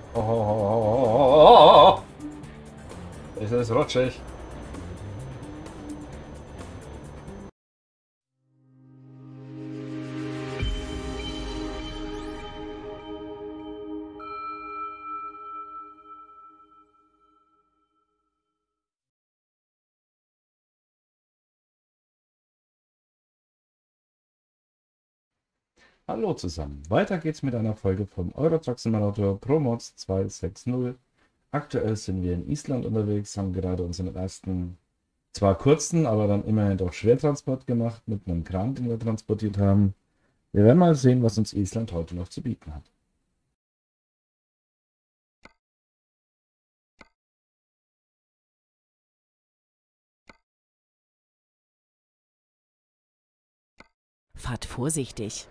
Oh, es ist rutschig. Hallo zusammen. Weiter geht's mit einer Folge vom Euro Truck Simulator Pro Mods 260. Aktuell sind wir in Island unterwegs, haben gerade unseren ersten, zwar kurzen, aber dann immerhin doch Schwertransport gemacht mit einem Kran, den wir transportiert haben. Wir werden mal sehen, was uns Island heute noch zu bieten hat. Fahrt vorsichtig.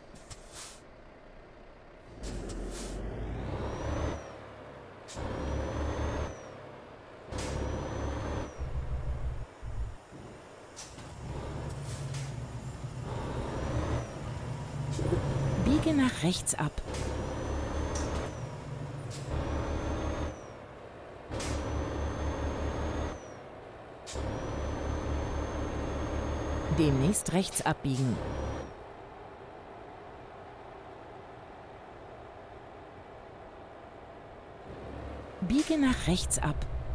Biege nach rechts ab. Demnächst rechts abbiegen. Biege nach rechts ab.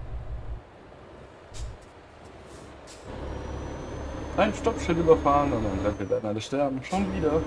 Ein Stoppschild überfahren und dann wir werden alle sterben. Schon wieder.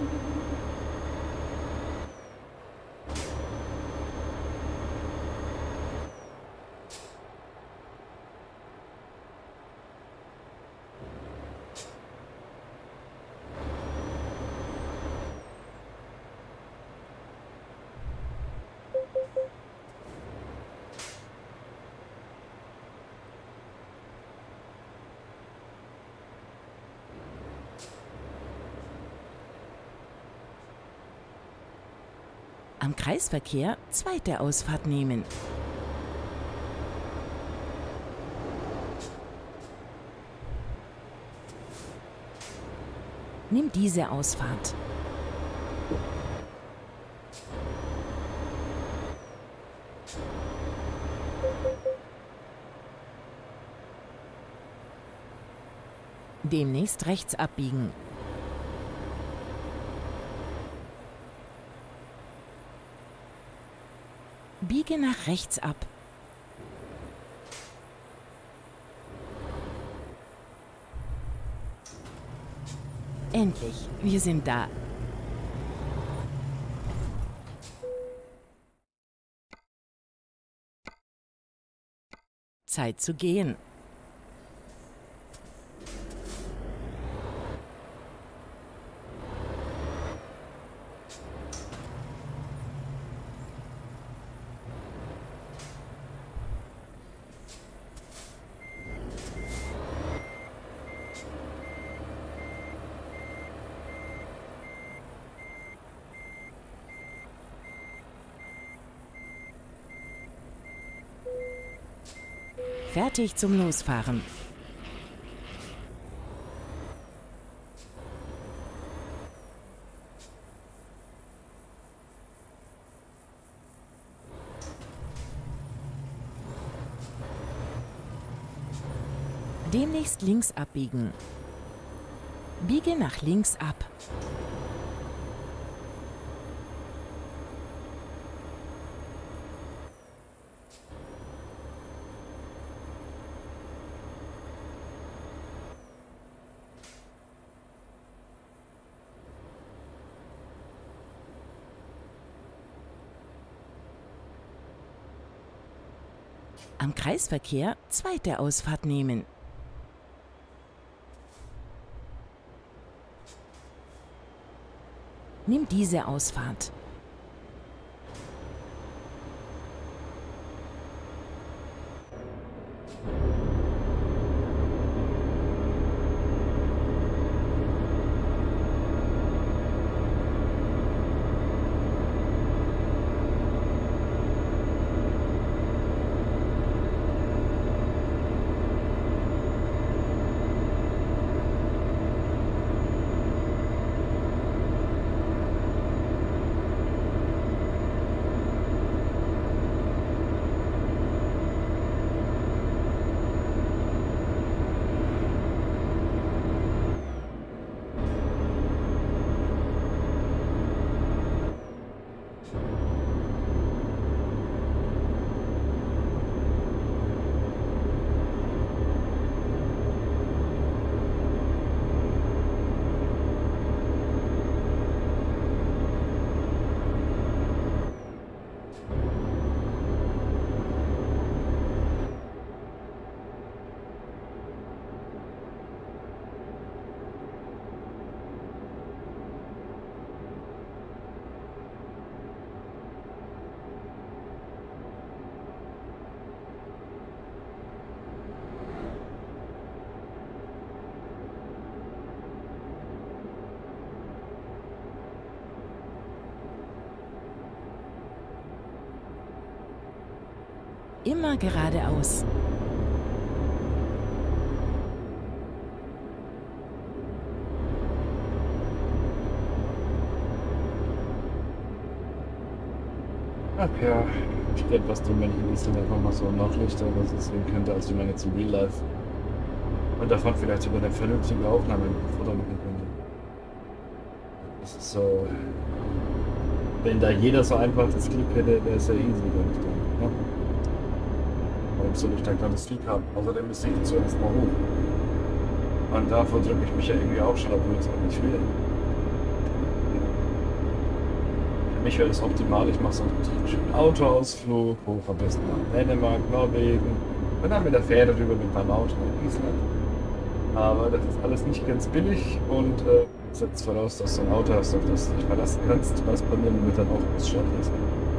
Am Kreisverkehr zweite Ausfahrt nehmen. Nimm diese Ausfahrt. Demnächst rechts abbiegen. Biege nach rechts ab. Endlich, wir sind da. Zeit zu gehen. Fertig zum Losfahren. Demnächst links abbiegen. Biege nach links ab. Am Kreisverkehr zweite Ausfahrt nehmen. Nimm diese Ausfahrt. immer geradeaus. Ach ja, ich werde was tun, wenn ich in Island einfach mal so nachrichte, aber es sehen könnte, als ich meine zu Real Life. Und davon vielleicht sogar eine vernünftige Aufnahme mit dem Foto machen könnte. Das ist so. Wenn da jeder so einfach das Klick hätte, wäre es ja easy, wenn ich dann. Ne? Warum soll ich da gerade das Klick haben? Außerdem ist ich zuerst mal hoch. Und davor drücke ich mich ja irgendwie auch schon, obwohl ich es auch nicht will. Für mich wäre das optimal, ich mache so einen schönen Autoausflug, hoch am besten nach Dänemark, Norwegen und dann mit der Fähre rüber mit meinem Auto nach Island. Aber das ist alles nicht ganz billig und setzt voraus, dass du ein Auto hast, auf das du dich verlassen kannst, was bei mir momentan auch Ausschlag ist.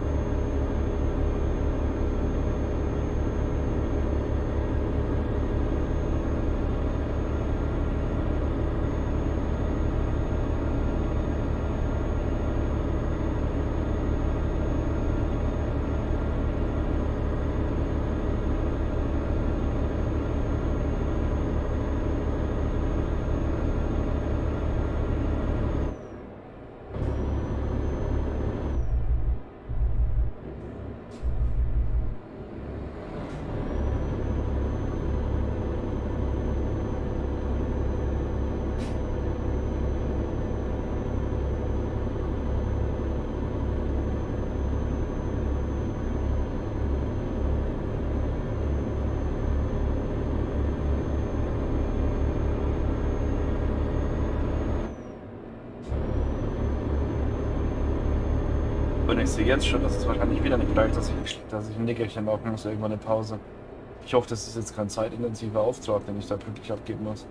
Und ich sehe jetzt schon, dass es wahrscheinlich wieder nicht reicht, dass ich ein Nickerchen machen muss, irgendwann eine Pause. Ich hoffe, das ist jetzt kein zeitintensiver Auftrag, den ich da pünktlich abgeben muss.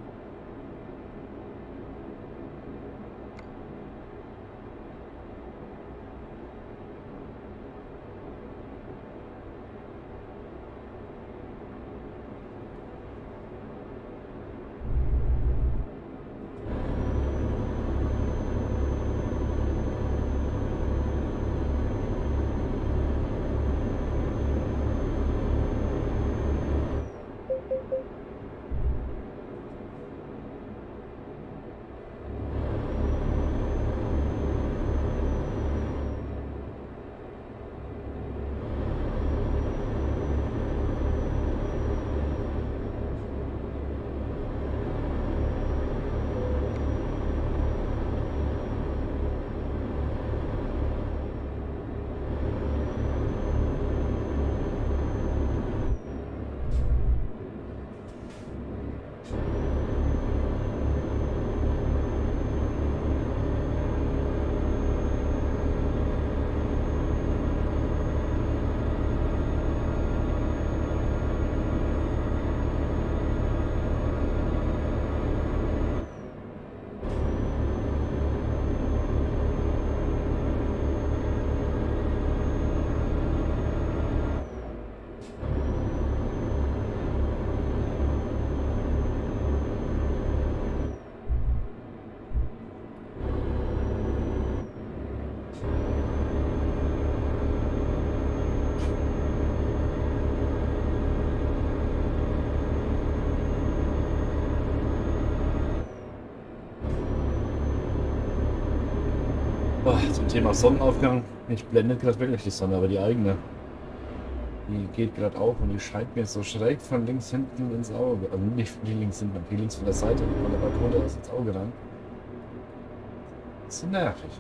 Boah, zum Thema Sonnenaufgang. Mich blendet gerade wirklich die Sonne, aber die eigene. Die geht gerade auf und die scheint mir so schräg von links hinten ins Auge. Also nicht von links hinten, die links von der Seite, von der Balkone aus ins Auge rein. Das ist so nervig.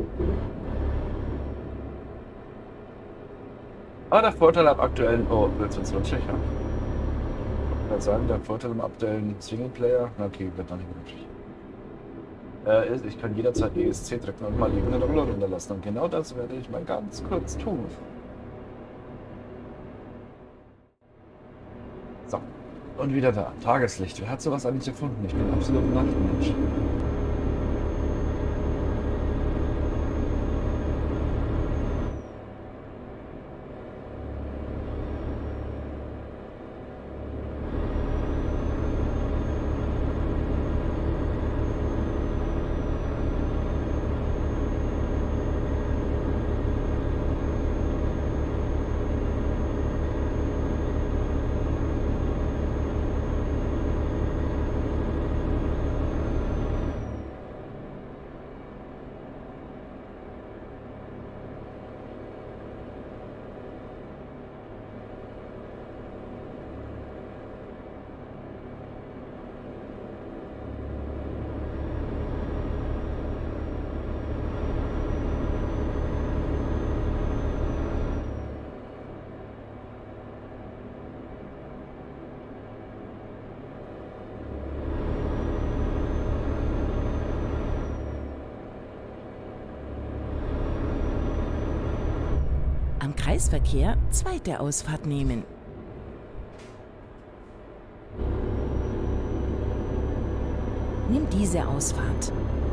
Aber der Vorteil am aktuellen... Oh, jetzt wird's rutschig, ja. Ich würde sagen, der Vorteil am aktuellen Singleplayer... Na okay, wird noch nicht rutschig. Ist, ich kann jederzeit ESC drücken und mal eben eine Download hinterlassen. Und genau das werde ich mal ganz kurz tun. So. Und wieder da. Tageslicht. Wer hat sowas eigentlich erfunden? Ich bin absolut ein Nachtmensch. Am Kreisverkehr zweite Ausfahrt nehmen. Nimm diese Ausfahrt.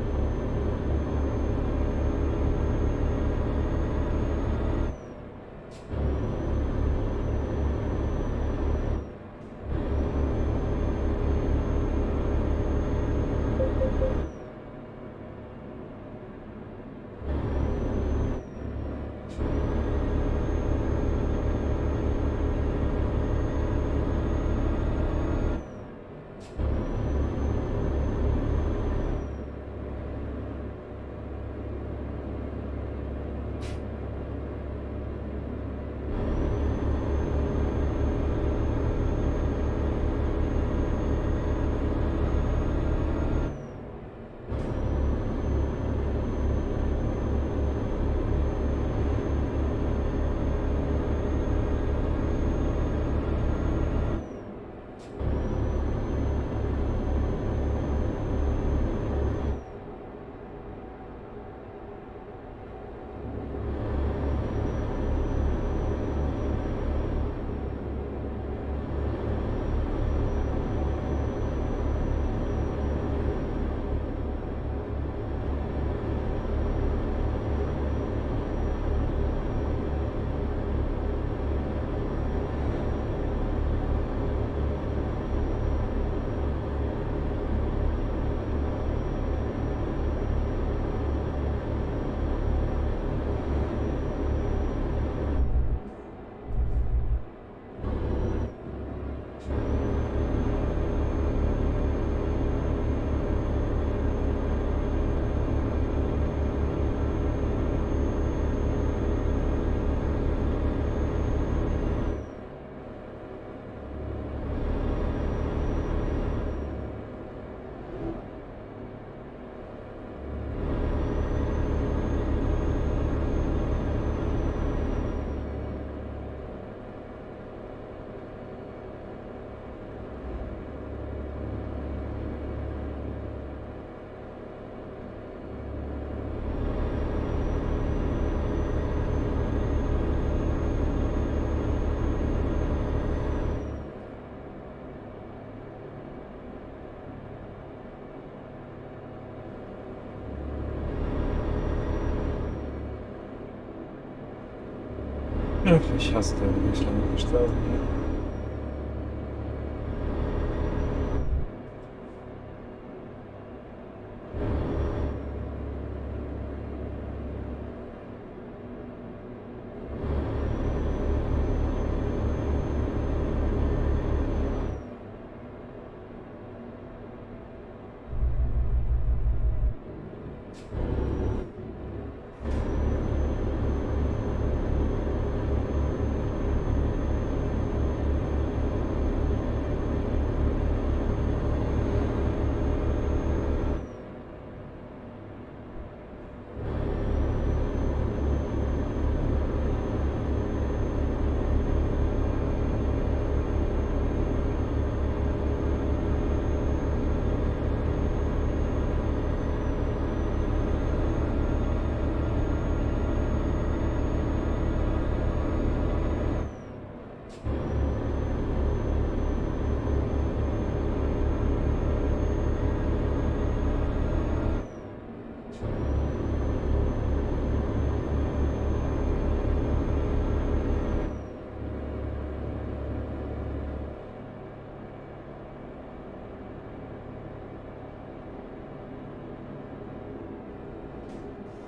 Ach, ich hasse die schlangen Straßen hier.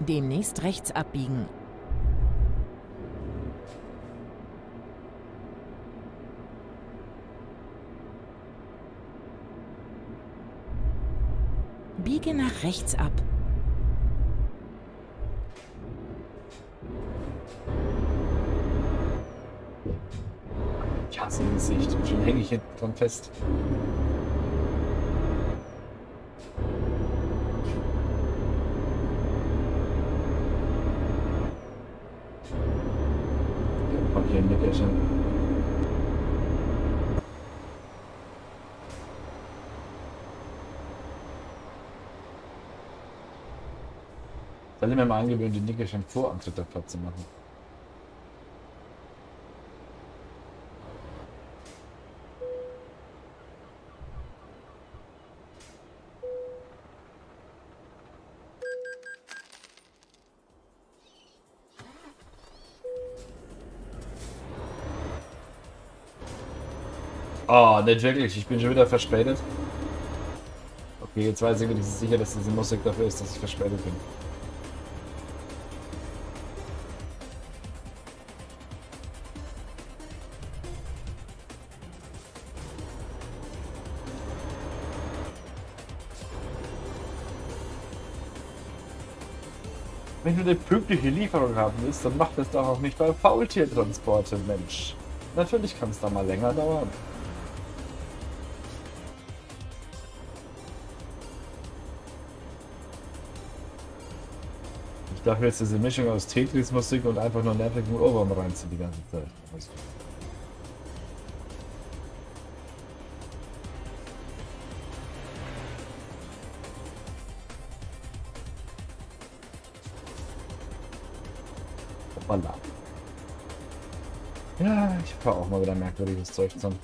Demnächst rechts abbiegen. Biege nach rechts ab. Ich hasse das Gesicht und schon hänge ich hinten dran fest. Ja, kommt hier ein Nickerchen. Soll ich mir mal angewöhnen, die Nickerchen vor Antritt der Fahrt zu machen? Oh, nicht wirklich. Ich bin schon wieder verspätet. Okay, jetzt weiß ich wenigstens sicher, dass diese Musik dafür ist, dass ich verspätet bin. Wenn du eine pünktliche Lieferung haben willst, dann mach das doch auch nicht bei Faultiertransporte, Mensch. Natürlich kann es da mal länger dauern. Ich dachte jetzt diese Mischung aus Tetris-Musik und einfach nur nervigen Ohrwurm reinziehen die ganze Zeit. Hoppala. Ja, ich fahre auch mal wieder merkwürdiges Zeug zusammen.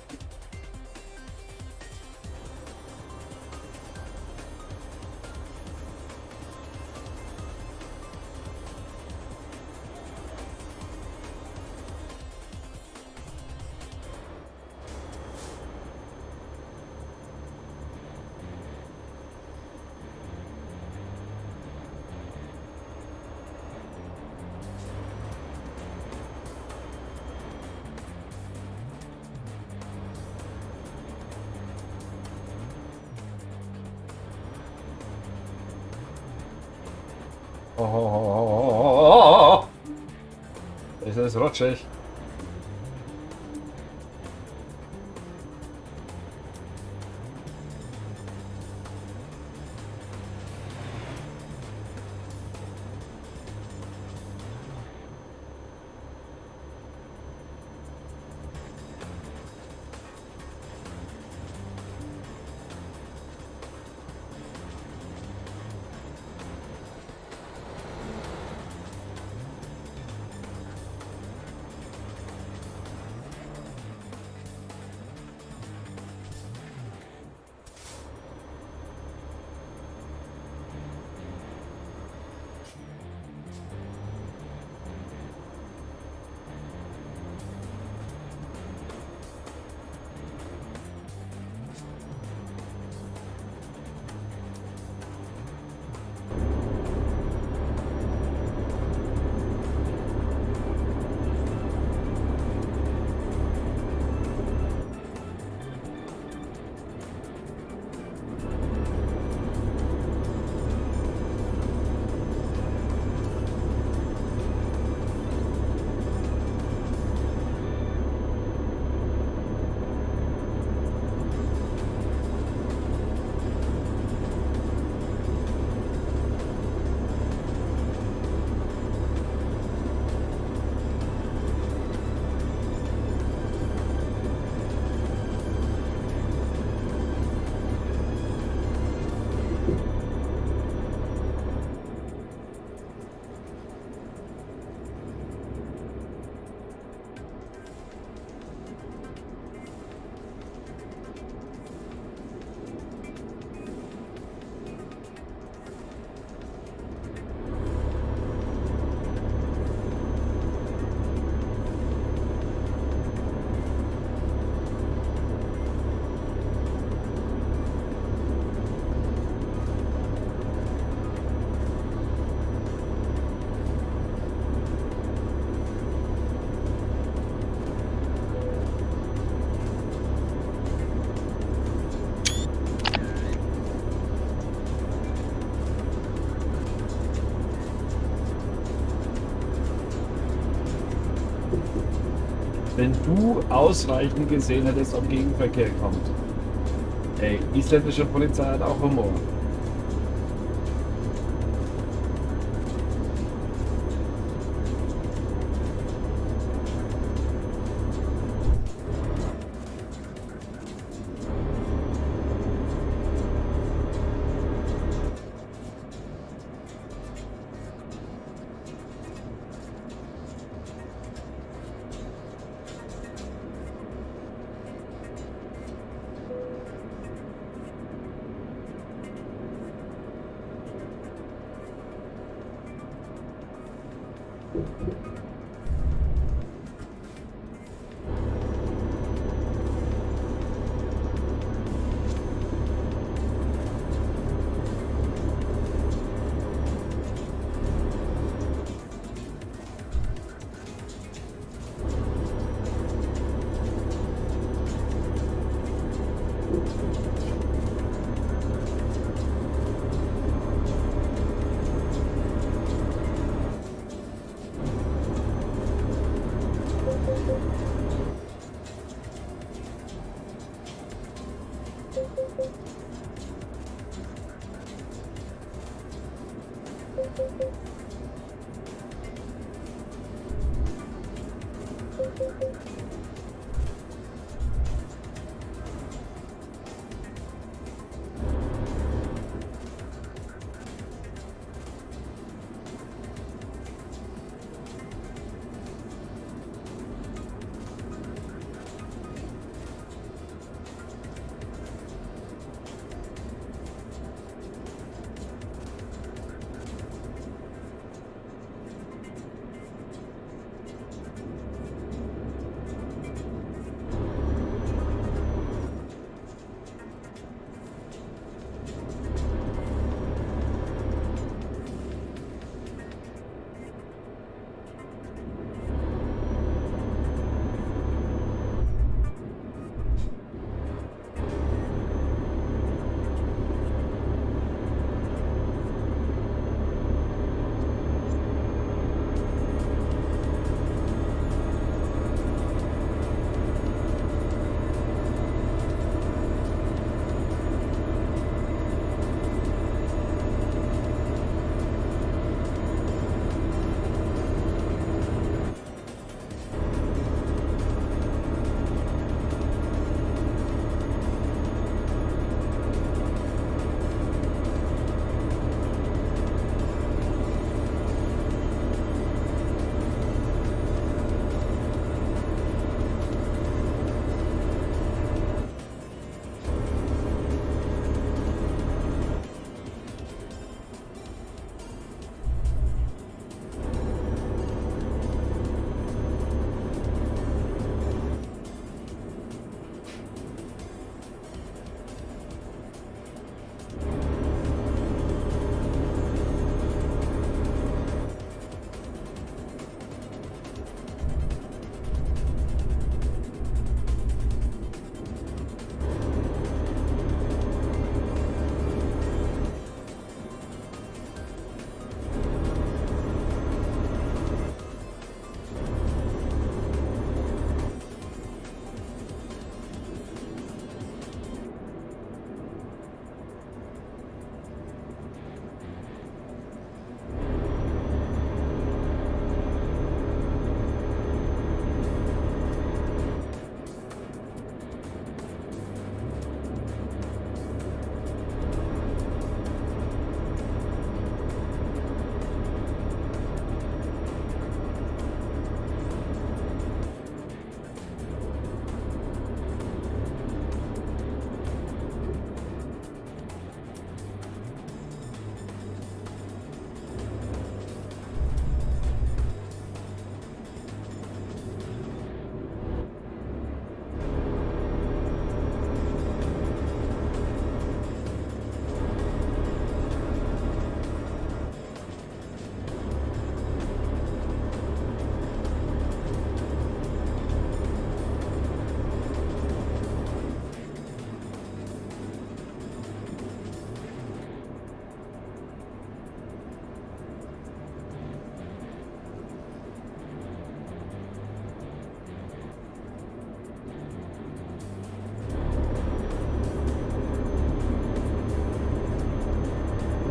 Oh. Es ist rutschig. wenn du ausreichend gesehen hättest, ob Gegenverkehr kommt. Ey, isländische Polizei hat auch Humor.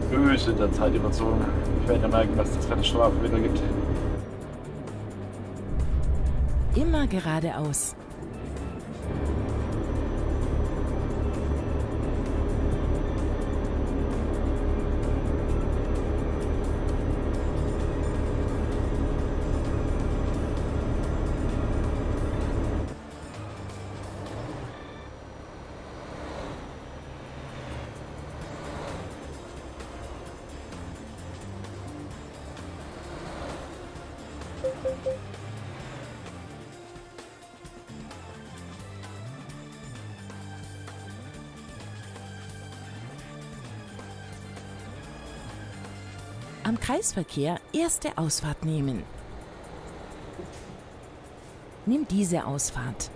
böse in der Zeit überzogen. Ich werde ja merken, dass das keine Strafe wieder gibt. Immer geradeaus. Am Kreisverkehr erste Ausfahrt nehmen. Nimm diese Ausfahrt.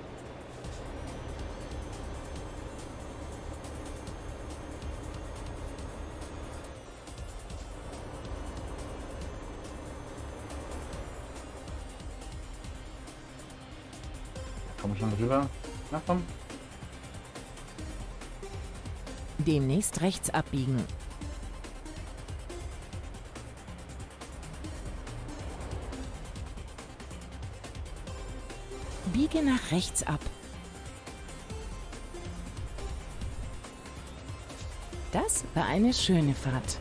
Komm schon rüber. Na komm. Demnächst rechts abbiegen. Biege nach rechts ab. Das war eine schöne Fahrt.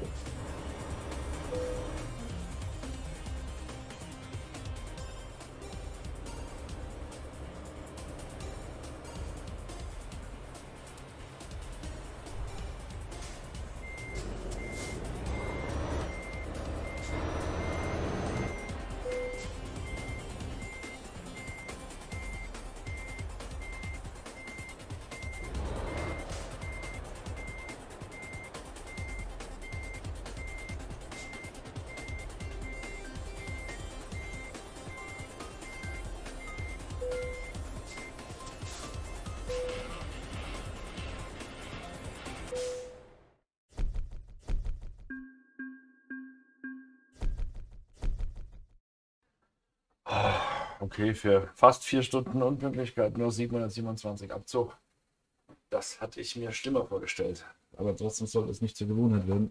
Okay, für fast 4 Stunden Unpünktlichkeit nur 727 Abzug. Das hatte ich mir schlimmer vorgestellt. Aber trotzdem soll es nicht zur Gewohnheit werden.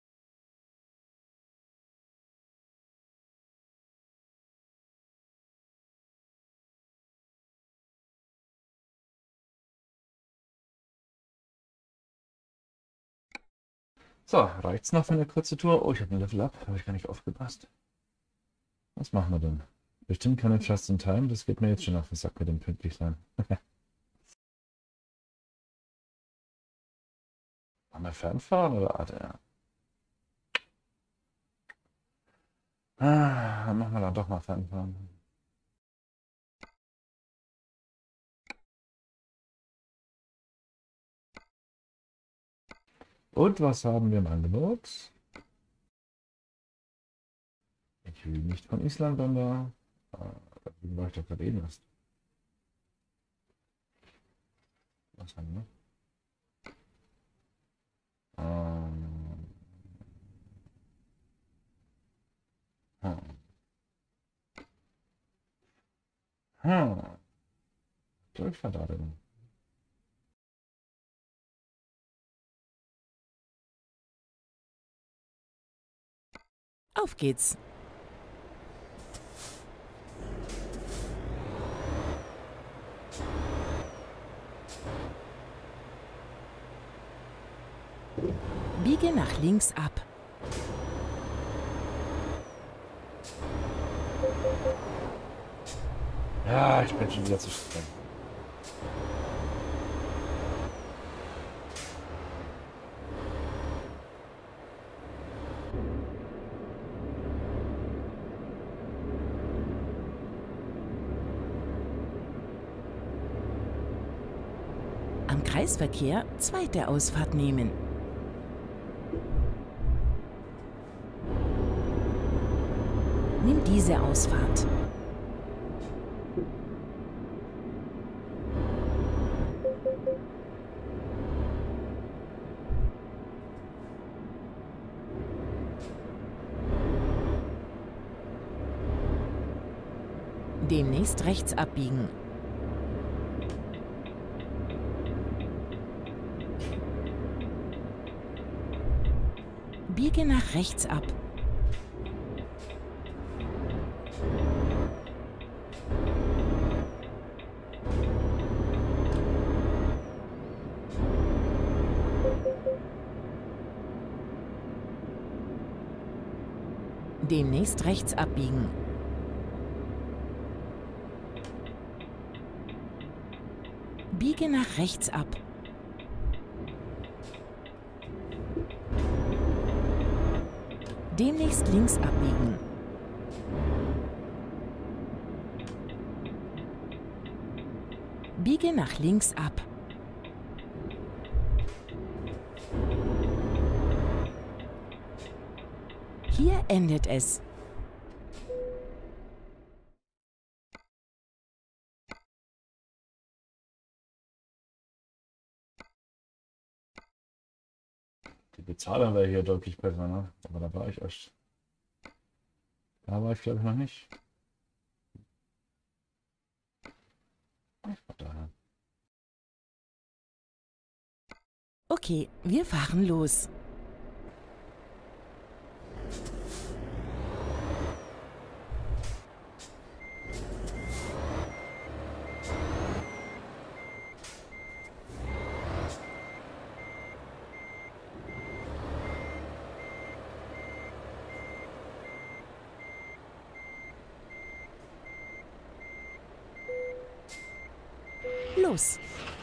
So, reicht's noch für eine kurze Tour? Oh, ich habe ein Level Up, habe ich gar nicht aufgepasst. Was machen wir denn? Bestimmt keine Just in Time, das geht mir jetzt schon auf den Sack mit dem Pünktlichsein. Machen wir Fernfahren oder ADR? Dann machen wir dann doch mal Fernfahren. Und was haben wir im Angebot? Ich will nicht von Island runter. Da war ich doch gerade eben erst. Was haben wir? Läuft da denn? Auf geht's. Biege nach links ab. Ja, ich bin schon wieder zu streng. Am Kreisverkehr zweite Ausfahrt nehmen. Nimm diese Ausfahrt. Demnächst rechts abbiegen. Biege nach rechts ab. Demnächst rechts abbiegen. Biege nach rechts ab. Demnächst links abbiegen. Biege nach links ab. Hier endet es. Die Bezahlung wäre hier deutlich besser, ne? Aber da war ich erst. Da war ich glaube ich noch nicht. Daher. Okay, wir fahren los. Los.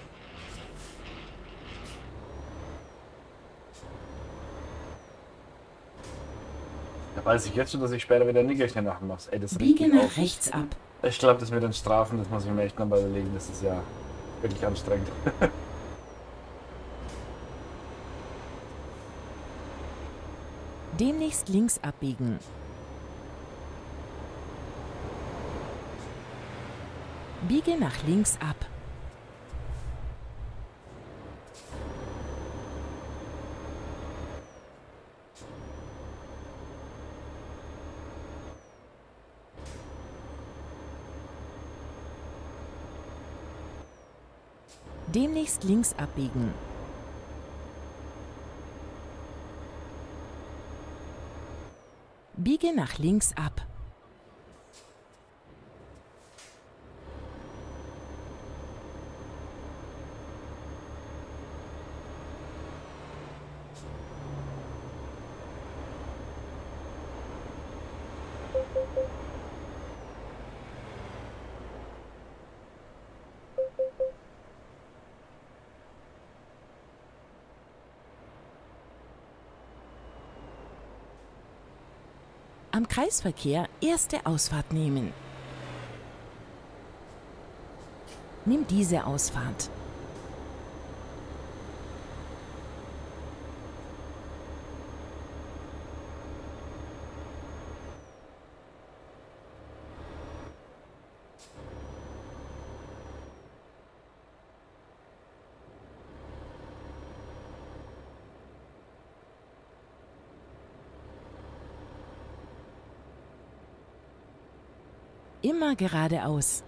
Da weiß ich jetzt schon, dass ich später wieder Nickerchen nachmache. Ey, das Biege regt mich nach auf. rechts ab. Ich glaube, das mit den Strafen, das muss ich mir echt nochmal überlegen. Das ist ja wirklich anstrengend. Demnächst links abbiegen. Biege nach links ab. Demnächst links abbiegen. Biege nach links ab. Am Kreisverkehr erste Ausfahrt nehmen. Nimm diese Ausfahrt. Immer geradeaus.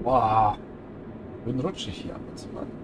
Boah, bin rutschig hier ab und zu mal.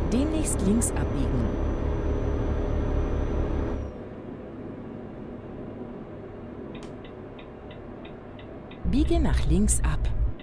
Demnächst links abbiegen. Biege nach links ab.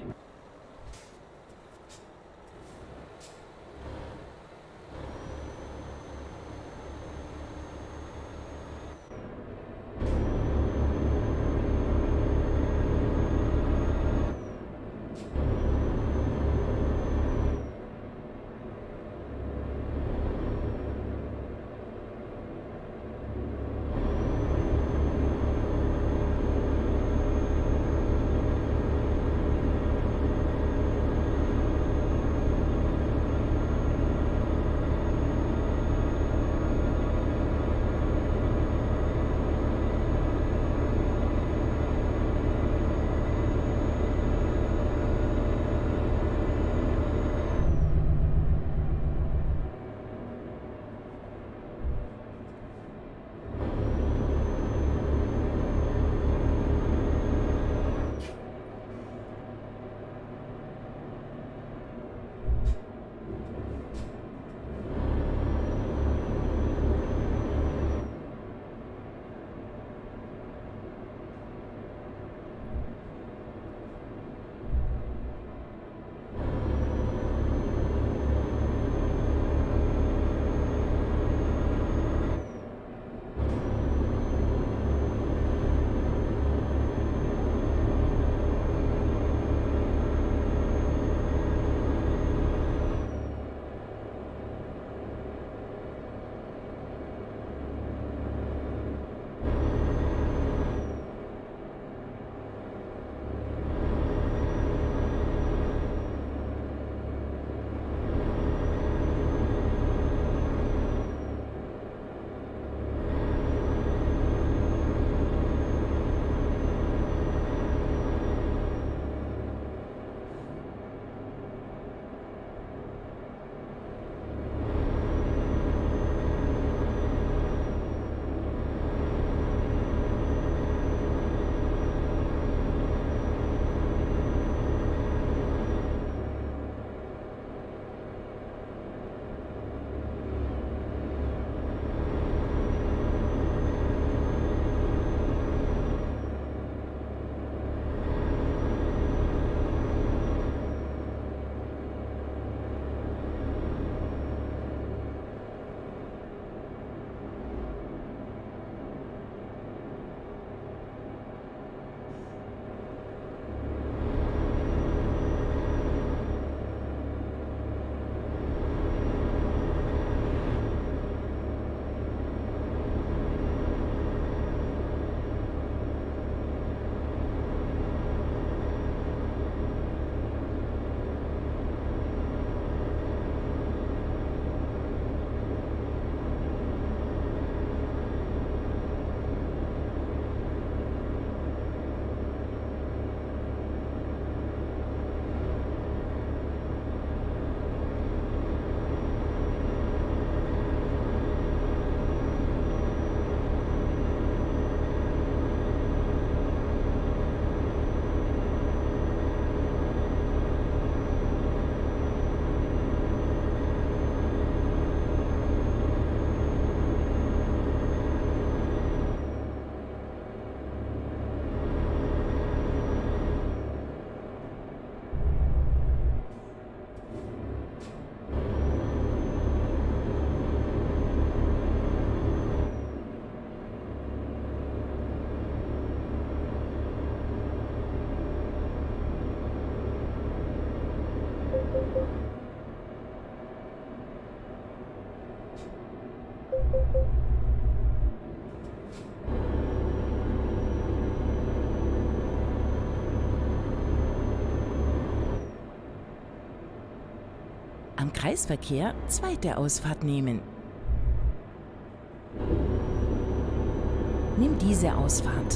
Am Kreisverkehr zweite Ausfahrt nehmen. Nimm diese Ausfahrt.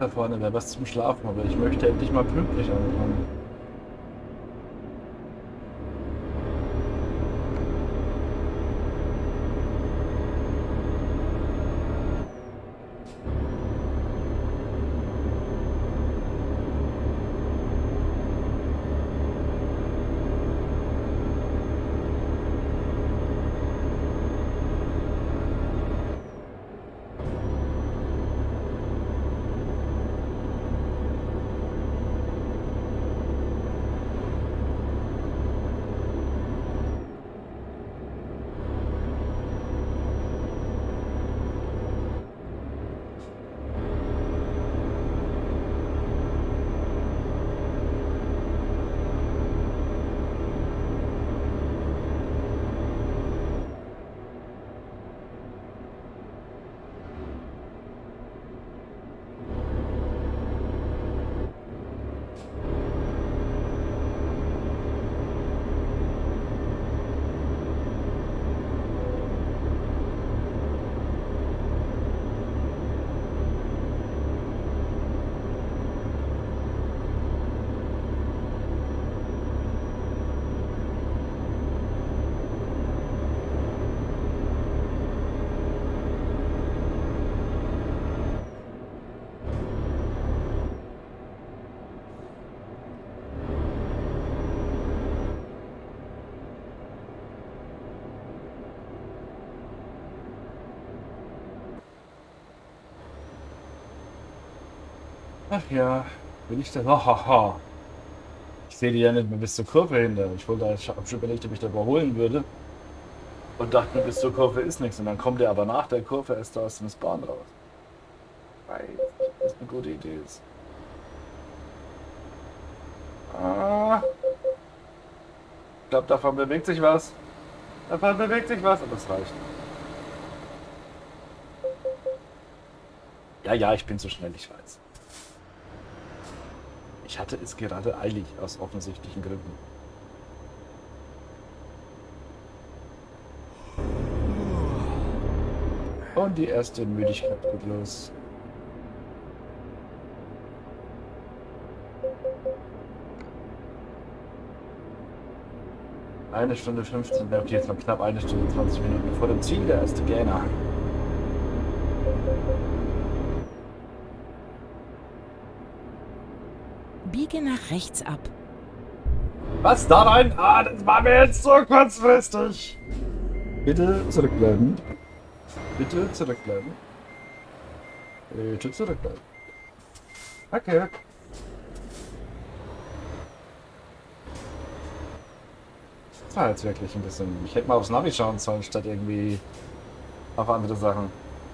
Da vorne wäre was zum Schlafen, aber ich möchte endlich mal pünktlich ankommen. Ach ja, will ich denn? Hahaha. Ich sehe die ja nicht mehr bis zur Kurve hinter. Ich habe schon überlegt, ob ich da überholen würde. Und dachte mir, bis zur Kurve ist nichts. Und dann kommt er aber nach der Kurve erst aus dem Spawn raus. Weiß nicht, ob das eine gute Idee ist. Ich glaube, davon bewegt sich was. Davon bewegt sich was, aber es reicht. Ja, ja, ich bin zu schnell, ich weiß. Ich hatte es gerade eilig, aus offensichtlichen Gründen. Und die erste Müdigkeit geht los. Eine Stunde 15, okay, jetzt noch knapp eine Stunde 20 Minuten vor dem Ziel, der erste Gähner. Biege nach rechts ab. Was da rein? Ah, das war mir jetzt so kurzfristig. Bitte zurückbleiben. Bitte zurückbleiben. Bitte zurückbleiben. Okay. Das war jetzt wirklich ein bisschen... Ich hätte mal aufs Navi schauen sollen, statt irgendwie auf andere Sachen.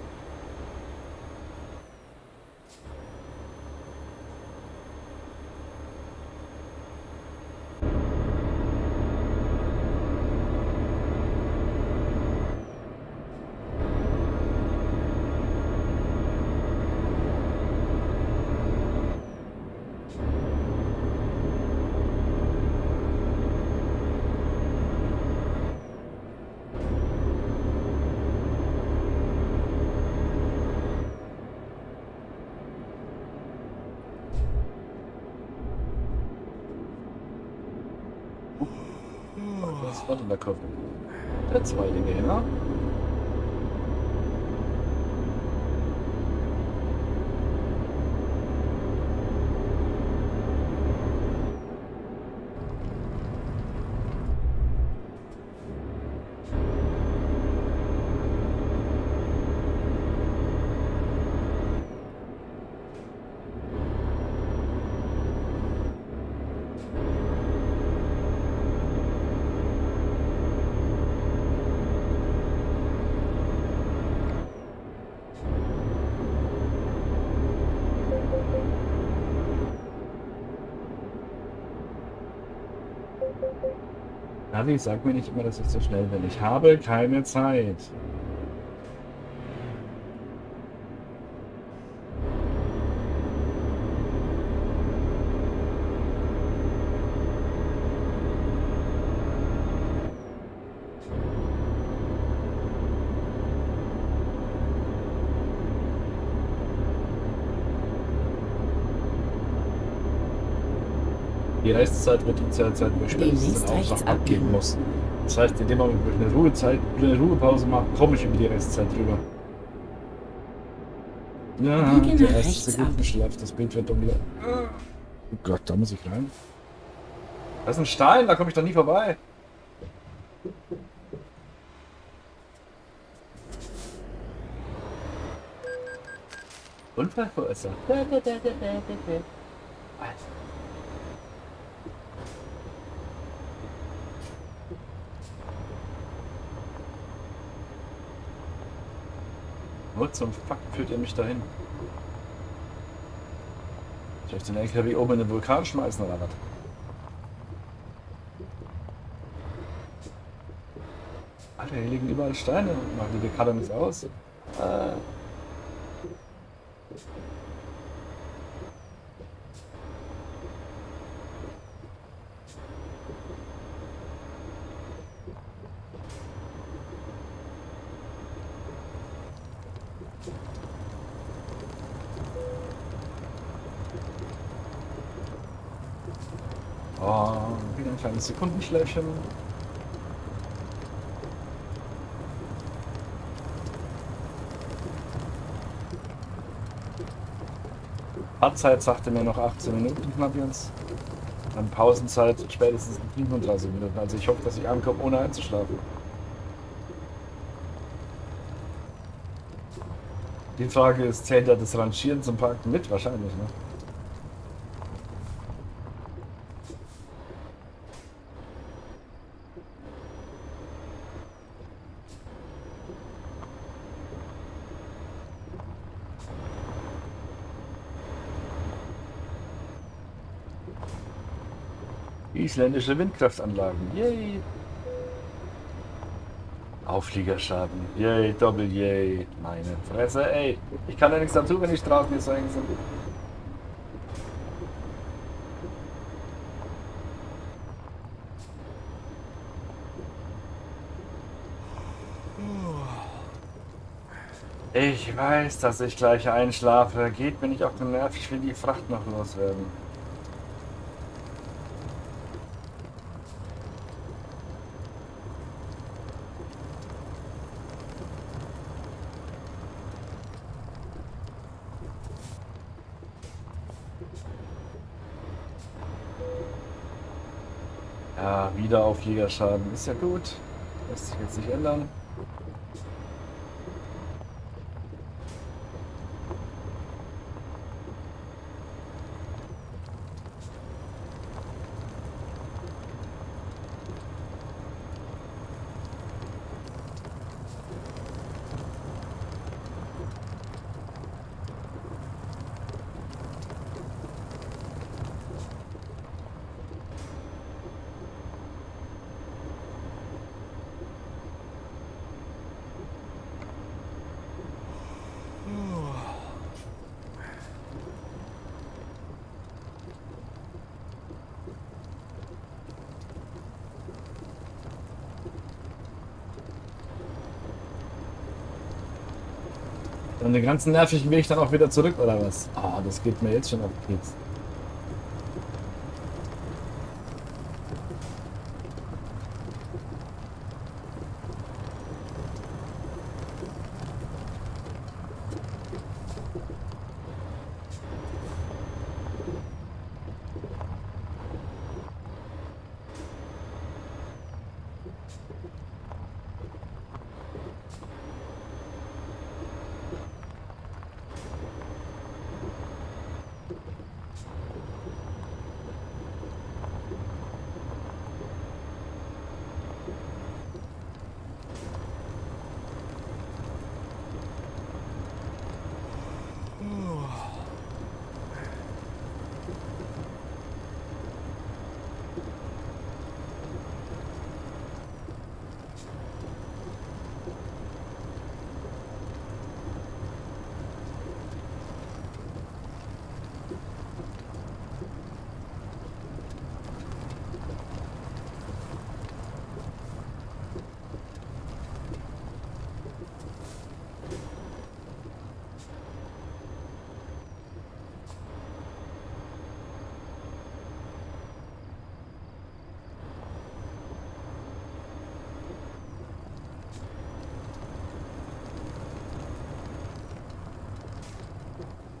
Was war denn da Kurve? Der zweite Gähner. Navi, sag mir nicht immer, dass ich zu schnell bin. Ich habe keine Zeit. Die Restzeit wird die Zeit, wo ich spätestens den Demnächst Auftrag rechts abgeben abbiegen. muss. Das heißt, in dem Moment, wo ich eine Ruhepause mache, komme ich über die Restzeit drüber. Ja, Biege der nach erste rechts ab. Sekundenschlaf, das Bild wird dunkler. Oh Gott, da muss ich rein. Da ist ein Stein, da komme ich doch nie vorbei. Unfallverursacher. Wo zum Fuck führt ihr mich dahin? Soll ich den LKW oben in den Vulkan schmeißen oder was? Alter, hier liegen überall Steine. Machen die Karte nichts aus? Oh, wieder ein kleines Sekundenschläfchen. Fahrzeit sagte mir noch 18 Minuten knapp jetzt. Dann Pausenzeit spätestens 35 Minuten. Also ich hoffe, dass ich ankomme, ohne einzuschlafen. Die Frage ist, zählt da das Rangieren zum Parken mit? Wahrscheinlich, ne? Isländische Windkraftanlagen. Yay! Aufliegerschaden. Yay, Doppel Yay. Meine Fresse, ey. Ich kann ja nichts dazu, wenn die Straßen hier so eng sind. Ich weiß, dass ich gleich einschlafe. Geht mir nicht auf den Nerv, ich will die Fracht noch loswerden. Ja, wieder Aufliegerschaden. Ist ja gut. Lässt sich jetzt nicht ändern. Und den ganzen nervigen Weg dann auch wieder zurück, oder was? Ah, das geht mir jetzt schon auf den Keks.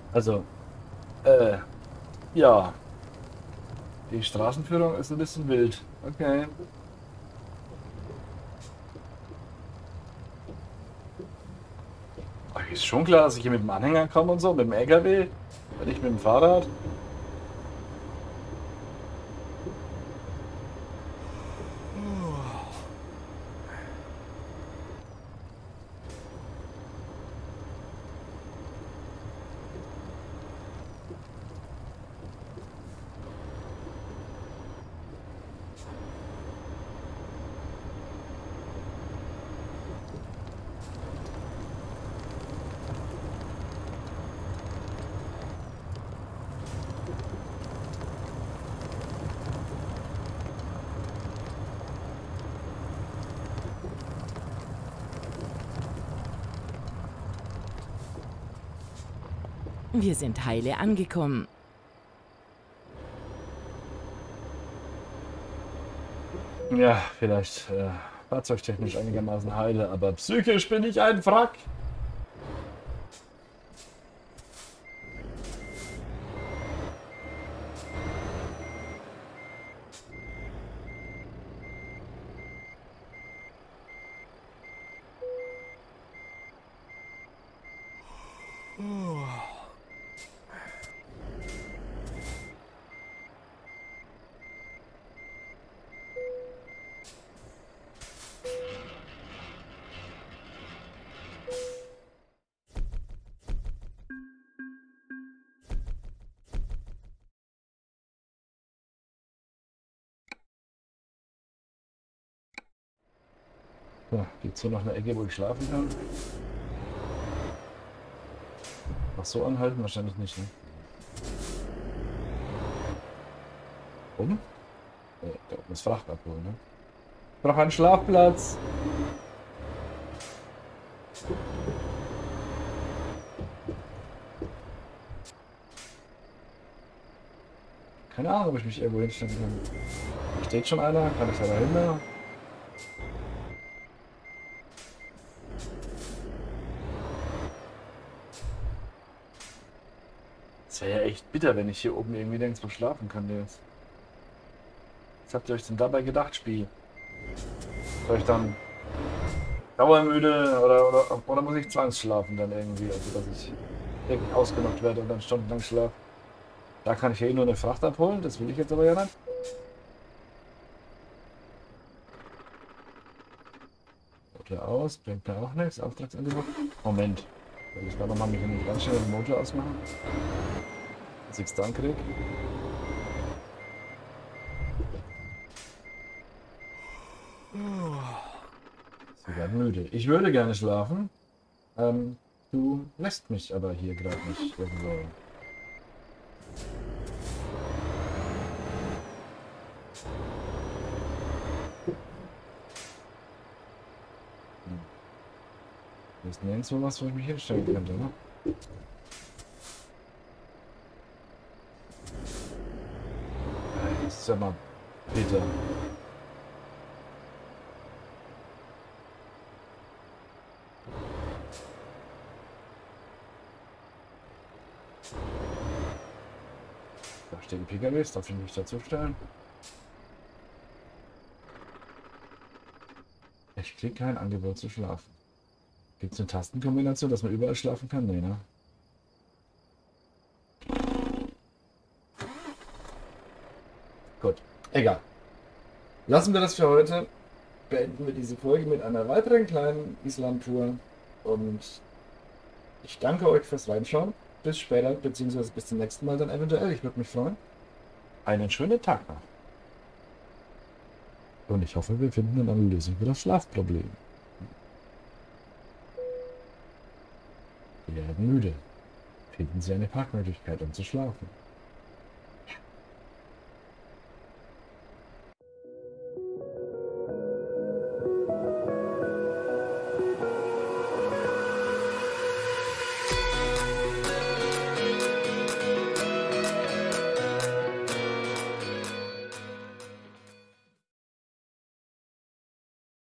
Also, äh, ja, die Straßenführung ist ein bisschen wild. Okay. Aber ist schon klar, dass ich hier mit dem Anhänger komme und so, mit dem LKW, und nicht mit dem Fahrrad. Wir sind heile angekommen. Ja, vielleicht fahrzeugtechnisch einigermaßen heile, aber psychisch bin ich ein Wrack. So, gibt's hier noch eine Ecke, wo ich schlafen kann? Ach so, anhalten? Wahrscheinlich nicht, ne? Warum? Da oben ist Fracht abholen, ne? Ich brauche einen Schlafplatz. Keine Ahnung, ob ich mich irgendwo hinstellen kann. Steht schon einer? Kann ich da dahin? Das wäre ja echt bitter, wenn ich hier oben irgendwie nirgendwo schlafen kann jetzt. Was habt ihr euch denn dabei gedacht, Spiel? Soll ich dann dauermüde oder muss ich zwangsschlafen dann irgendwie? Also, dass ich irgendwie ausgenockt werde und dann stundenlang schlafe. Da kann ich ja eh nur eine Fracht abholen, das will ich jetzt aber ja nicht. Motor aus, bringt mir auch nichts. Auftragsangebot. Moment. Soll ich da nochmal mich in den ganz schnell den Motor ausmachen? Dass ich es dann krieg. Sie werden müde. Ich würde gerne schlafen. Du lässt mich aber hier gerade nicht irgendwo. Hier ist nirgendwo was, wo ich mich hinstellen könnte, ne? Das ist ja mal bitter. Da stehen PKWs, darf ich mich dazu stellen? Ich krieg kein Angebot zu schlafen. Gibt es eine Tastenkombination, dass man überall schlafen kann? Nee, ne? Gut, egal. Lassen wir das für heute. Beenden wir diese Folge mit einer weiteren kleinen Island-Tour. Und ich danke euch fürs Reinschauen. Bis später, beziehungsweise bis zum nächsten Mal dann eventuell. Ich würde mich freuen. Einen schönen Tag noch. Und ich hoffe, wir finden dann eine Lösung für das Schlafproblem. Wir werden müde. Finden Sie eine Parkmöglichkeit, um zu schlafen.